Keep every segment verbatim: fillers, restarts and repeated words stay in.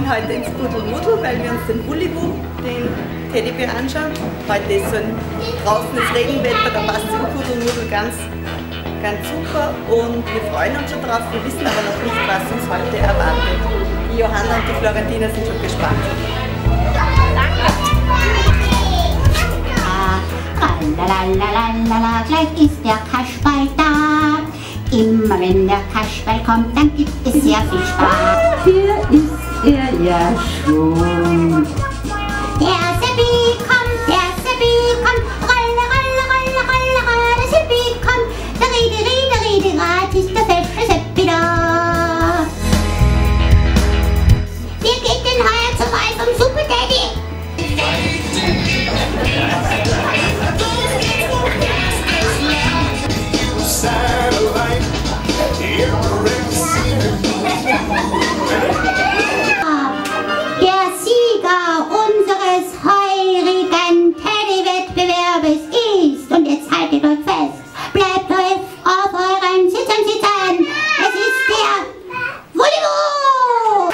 gehen heute ins Kuddelmuddel, weil wir uns den Bullibu, den Teddybär, anschauen. Heute ist so ein draußenes Regenwetter, da passt im Kuddelmuddel ganz, ganz super und wir freuen uns schon drauf. Wir wissen aber noch nicht, was uns heute erwartet. Die Johanna und die Florentina sind schon gespannt. Lalalala, gleich ist der Kasperl da. Immer wenn der Kasperl kommt, dann gibt es sehr viel Spaß. Hier ist er ja schon. Der Seppi kommt, der Seppi kommt. Rolle, rolle, rolle, rolle, rolle, der Seppi kommt. Der Rede, Rede, Rede, Rat ist der fesche Seppi da. Wir gehen denn heuer zur Wahl vom Super Daddy. Der Sieger unseres heurigen Teddy-Wettbewerbes ist, und jetzt haltet euch fest, bleibt euch auf euren Sitzern sitzen, es ist der Bullibu!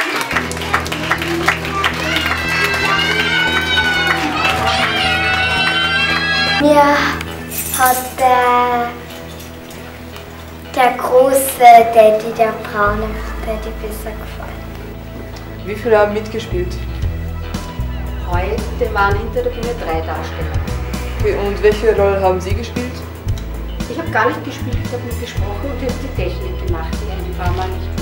Mir hat der, der große Daddy, der braune Daddy, besser gefallen. Wie viele haben mitgespielt? Heute waren hinter der Bühne drei Darsteller. Okay, und welche Rolle haben Sie gespielt? Ich habe gar nicht gespielt, ich habe nur gesprochen und ich habe die Technik gemacht, die ein paar Mal nicht